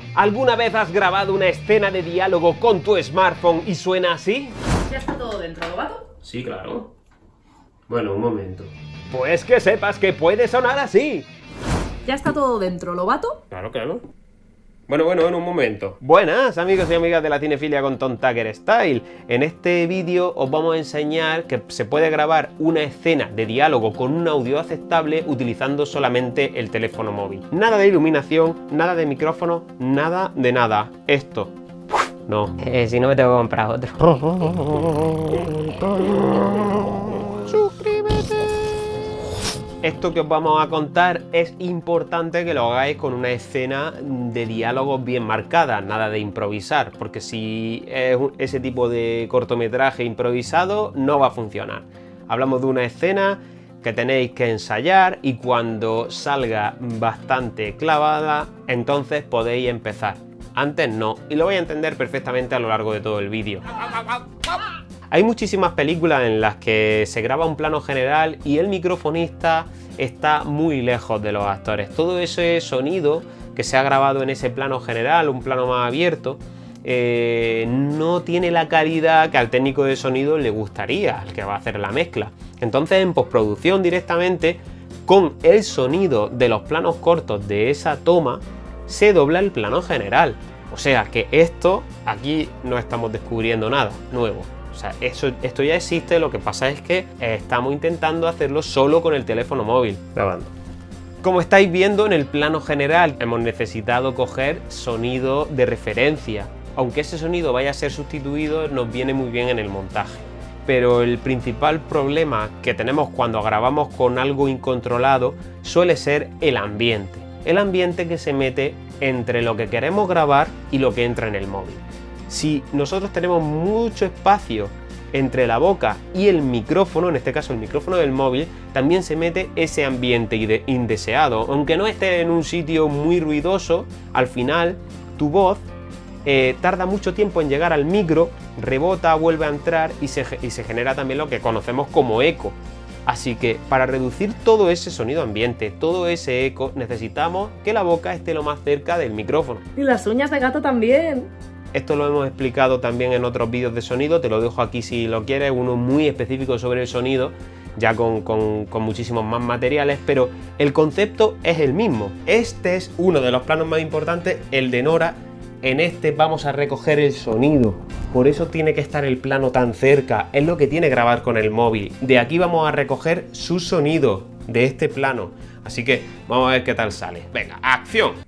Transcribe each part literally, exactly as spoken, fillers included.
¿Alguna vez has grabado una escena de diálogo con tu smartphone y suena así? ¿Ya está todo dentro, Lobato? Sí, claro. Bueno, un momento. Pues que sepas que puede sonar así. ¿Ya está todo dentro, Lobato? Claro, claro. Bueno, bueno, en un momento. Buenas, amigos y amigas de la Cinefilia con Tom Tucker Style. En este vídeo os vamos a enseñar que se puede grabar una escena de diálogo con un audio aceptable utilizando solamente el teléfono móvil. Nada de iluminación, nada de micrófono, nada de nada. Esto. No. Eh, si no me tengo que comprar otro. Esto que os vamos a contar es importante que lo hagáis con una escena de diálogos bien marcada, nada de improvisar, porque si es ese tipo de cortometraje improvisado no va a funcionar. Hablamos de una escena que tenéis que ensayar y cuando salga bastante clavada, entonces podéis empezar. Antes no, y lo vais a entender perfectamente a lo largo de todo el vídeo. Hay muchísimas películas en las que se graba un plano general y el microfonista está muy lejos de los actores. Todo ese sonido que se ha grabado en ese plano general, un plano más abierto, eh, no tiene la calidad que al técnico de sonido le gustaría, al que va a hacer la mezcla. Entonces en postproducción directamente, con el sonido de los planos cortos de esa toma, se dobla el plano general. O sea que esto, aquí no estamos descubriendo nada nuevo. O sea, eso, esto ya existe, lo que pasa es que estamos intentando hacerlo solo con el teléfono móvil, grabando. Como estáis viendo en el plano general, hemos necesitado coger sonido de referencia. Aunque ese sonido vaya a ser sustituido, nos viene muy bien en el montaje. Pero el principal problema que tenemos cuando grabamos con algo incontrolado suele ser el ambiente. El ambiente que se mete entre lo que queremos grabar y lo que entra en el móvil. Si nosotros tenemos mucho espacio entre la boca y el micrófono, en este caso el micrófono del móvil, también se mete ese ambiente indeseado. Aunque no esté en un sitio muy ruidoso, al final tu voz eh, tarda mucho tiempo en llegar al micro, rebota, vuelve a entrar y se, y se genera también lo que conocemos como eco. Así que para reducir todo ese sonido ambiente, todo ese eco, necesitamos que la boca esté lo más cerca del micrófono. Y las uñas de gato también. Esto lo hemos explicado también en otros vídeos de sonido, te lo dejo aquí si lo quieres, uno muy específico sobre el sonido, ya con, con, con muchísimos más materiales, pero el concepto es el mismo. Este es uno de los planos más importantes, el de Nora. En este vamos a recoger el sonido, por eso tiene que estar el plano tan cerca, es lo que tiene que grabar con el móvil. De aquí vamos a recoger su sonido, de este plano, así que vamos a ver qué tal sale. Venga, ¡acción!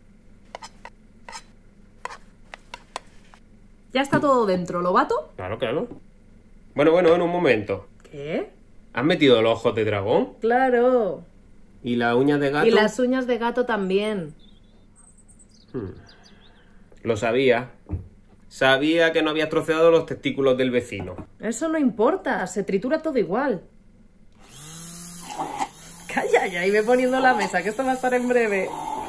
¿Ya está todo dentro, Lobato? Claro, claro. Bueno, bueno, en un momento. ¿Qué? ¿Has metido los ojos de dragón? Claro. ¿Y las uñas de gato? Y las uñas de gato también. Hmm. Lo sabía. Sabía que no habías troceado los testículos del vecino. Eso no importa, se tritura todo igual. Calla ya y ve poniendo la mesa, que esto va a estar en breve.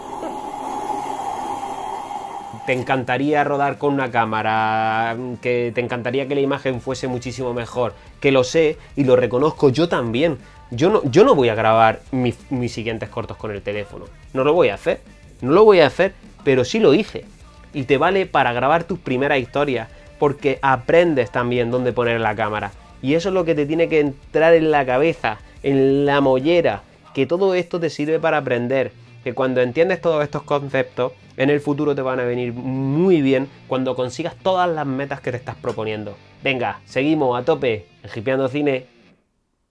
Te encantaría rodar con una cámara, que te encantaría que la imagen fuese muchísimo mejor, que lo sé y lo reconozco yo también. Yo no, yo no voy a grabar mis, mis siguientes cortos con el teléfono, no lo voy a hacer, no lo voy a hacer, pero sí lo hice. Y te vale para grabar tus primeras historias, porque aprendes también dónde poner la cámara. Y eso es lo que te tiene que entrar en la cabeza, en la mollera, que todo esto te sirve para aprender. Que cuando entiendes todos estos conceptos, en el futuro te van a venir muy bien cuando consigas todas las metas que te estás proponiendo. Venga, seguimos a tope en Hipeando Cine.